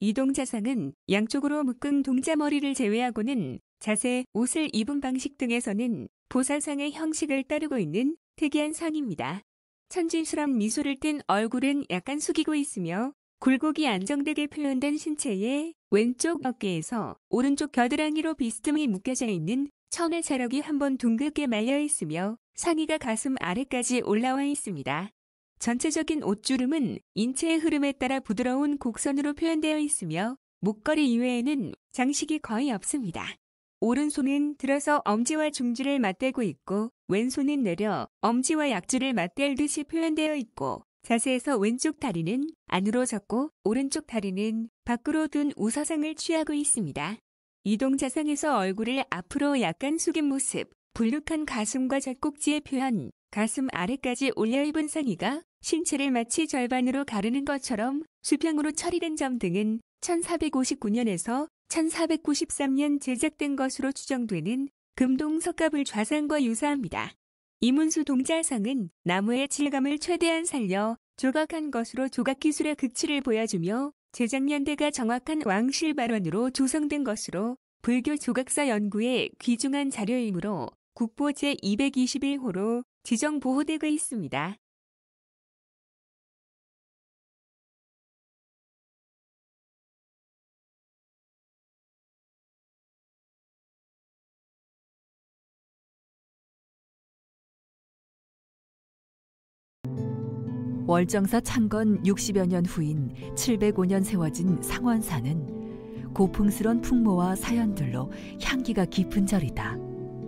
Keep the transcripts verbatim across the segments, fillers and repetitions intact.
이동자상은 양쪽으로 묶은 동자머리를 제외하고는 자세, 옷을 입은 방식 등에서는 보살상의 형식을 따르고 있는 특이한 상입니다. 천진스런 미소를 띤 얼굴은 약간 숙이고 있으며 굴곡이 안정되게 표현된 신체에 왼쪽 어깨에서 오른쪽 겨드랑이로 비스듬히 묶여져 있는 천의 자력이 한번 둥글게 말려 있으며 상의가 가슴 아래까지 올라와 있습니다. 전체적인 옷주름은 인체의 흐름에 따라 부드러운 곡선으로 표현되어 있으며 목걸이 이외에는 장식이 거의 없습니다. 오른손은 들어서 엄지와 중지를 맞대고 있고 왼손은 내려 엄지와 약지를 맞댈 듯이 표현되어 있고 자세에서 왼쪽 다리는 안으로 젖고 오른쪽 다리는 밖으로 둔 우사상을 취하고 있습니다. 이동자상에서 얼굴을 앞으로 약간 숙인 모습, 불룩한 가슴과 젖꼭지의 표현, 가슴 아래까지 올려 입은 상의가 신체를 마치 절반으로 가르는 것처럼 수평으로 처리된 점 등은 천사백오십구 년에서 천사백구십삼 년 제작된 것으로 추정되는 금동석가불 좌상과 유사합니다. 이문수 동자상은 나무의 질감을 최대한 살려 조각한 것으로 조각기술의 극치를 보여주며 제작년대가 정확한 왕실 발원으로 조성된 것으로 불교 조각사 연구에 귀중한 자료이므로 국보 제이백이십일 호로 지정 보호되고 있습니다. 월정사 창건 육십여 년 후인 칠백오 년 세워진 상원사는 고풍스런 풍모와 사연들로 향기가 깊은 절이다.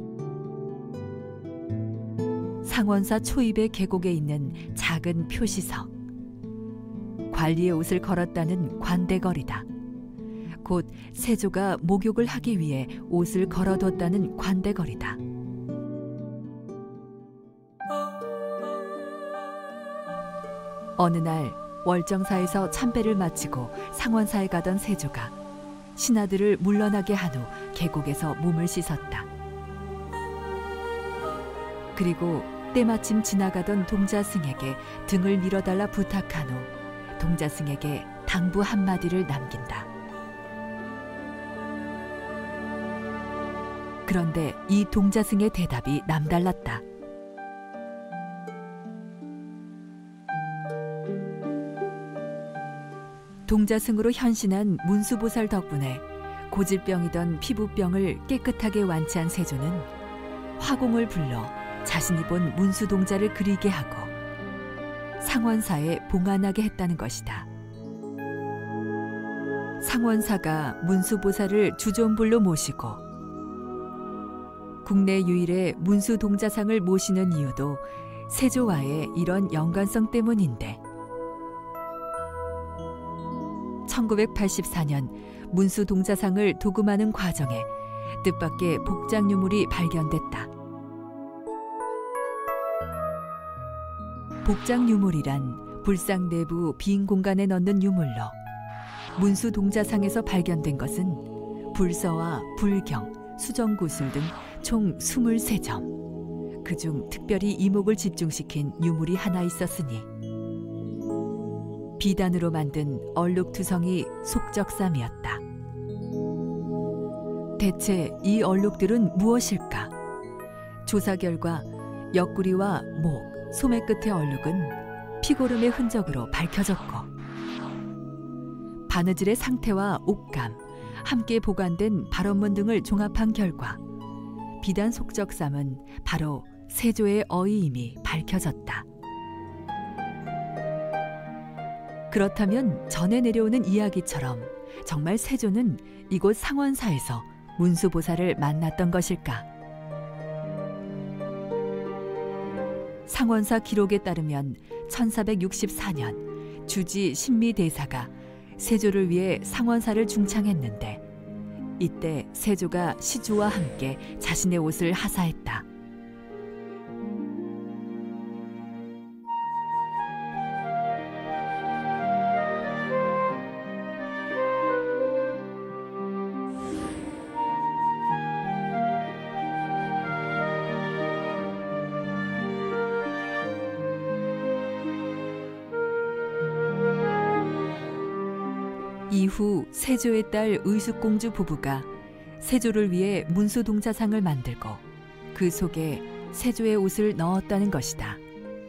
상원사 초입의 계곡에 있는 작은 표시석, 관리의 옷을 걸었다는 관대거리다. 곧 세조가 목욕을 하기 위해 옷을 걸어뒀다는 관대거리다. 어느 날 월정사에서 참배를 마치고 상원사에 가던 세조가 신하들을 물러나게 한 후 계곡에서 몸을 씻었다. 그리고 때마침 지나가던 동자승에게 등을 밀어달라 부탁한 후 동자승에게 당부 한마디를 남긴다. 그런데 이 동자승의 대답이 남달랐다. 동자승으로 현신한 문수보살 덕분에 고질병이던 피부병을 깨끗하게 완치한 세조는 화공을 불러 자신이 본 문수동자를 그리게 하고 상원사에 봉안하게 했다는 것이다. 상원사가 문수보살을 주존불로 모시고 국내 유일의 문수동자상을 모시는 이유도 세조와의 이런 연관성 때문인데 천구백팔십사 년 문수동자상을 도금하는 과정에 뜻밖의 복장유물이 발견됐다. 복장유물이란 불상 내부 빈 공간에 넣는 유물로 문수동자상에서 발견된 것은 불서와 불경, 수정구슬 등 총 이십삼 점. 그중 특별히 이목을 집중시킨 유물이 하나 있었으니 비단으로 만든 얼룩투성이 속적삼이었다. 대체 이 얼룩들은 무엇일까? 조사 결과 옆구리와 목, 소매 끝의 얼룩은 피고름의 흔적으로 밝혀졌고 바느질의 상태와 옷감, 함께 보관된 발원문 등을 종합한 결과 비단 속적삼은 바로 세조의 어이임이 밝혀졌다. 그렇다면 전해 내려오는 이야기처럼 정말 세조는 이곳 상원사에서 문수보살을 만났던 것일까? 상원사 기록에 따르면 천사백육십사 년 주지 신미대사가 세조를 위해 상원사를 중창했는데 이때 세조가 시주와 함께 자신의 옷을 하사했다. 이후 세조의 딸 의숙공주 부부가 세조를 위해 문수동자상을 만들고 그 속에 세조의 옷을 넣었다는 것이다.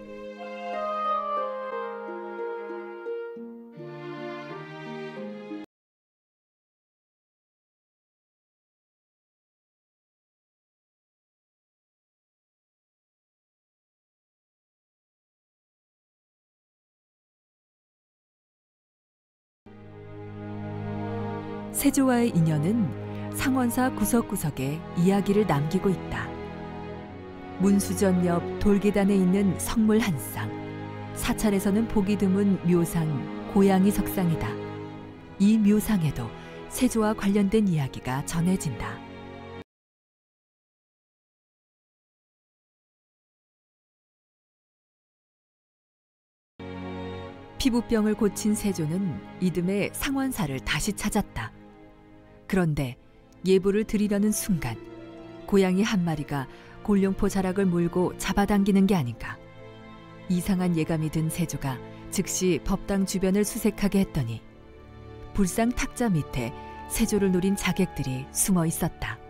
세조와의 인연은 상원사 구석구석에 이야기를 남기고 있다. 문수전 옆 돌계단에 있는 성물 한 쌍, 사찰에서는 보기 드문 묘상 고양이 석상이다. 이 묘상에도 세조와 관련된 이야기가 전해진다. 피부병을 고친 세조는 이듬해 상원사를 다시 찾았다. 그런데 예불을 드리려는 순간 고양이 한 마리가 골룡포 자락을 물고 잡아당기는 게 아닌가. 이상한 예감이 든 세조가 즉시 법당 주변을 수색하게 했더니 불상 탁자 밑에 세조를 노린 자객들이 숨어 있었다.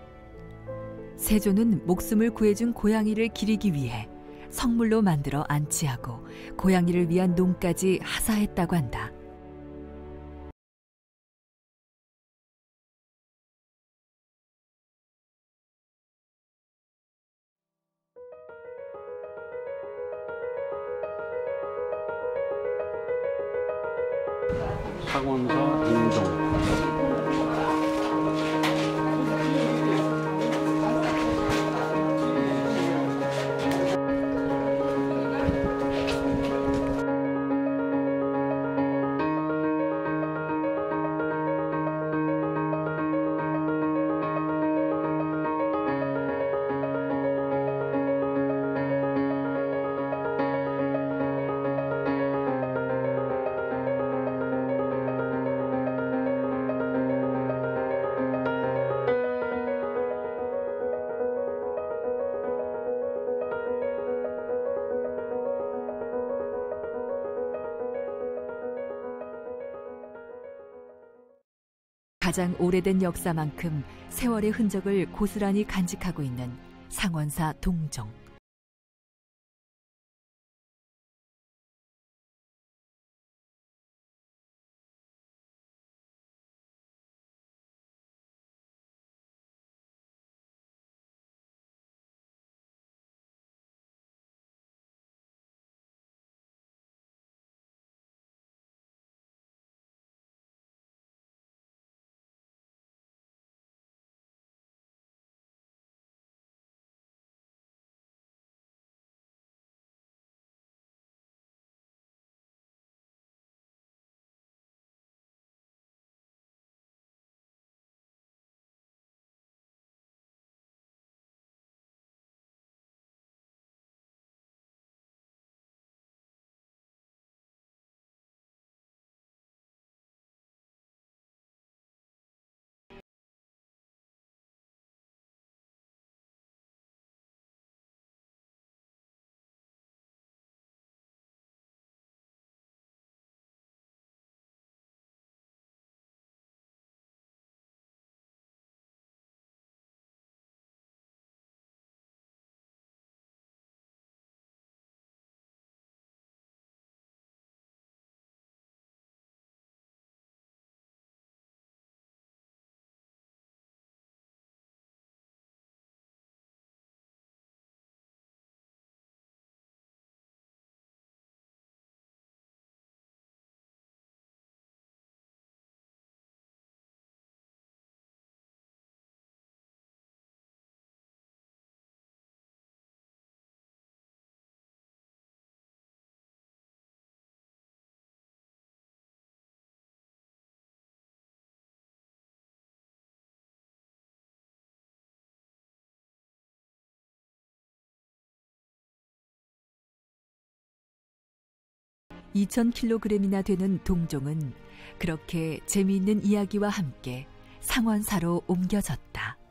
세조는 목숨을 구해준 고양이를 기리기 위해 성물로 만들어 안치하고 고양이를 위한 농까지 하사했다고 한다. 상원사 동종. 가장 오래된 역사만큼 세월의 흔적을 고스란히 간직하고 있는 상원사 동종. 이천 킬로그램이나 되는 동종은 그렇게 재미있는 이야기와 함께 상원사로 옮겨졌다.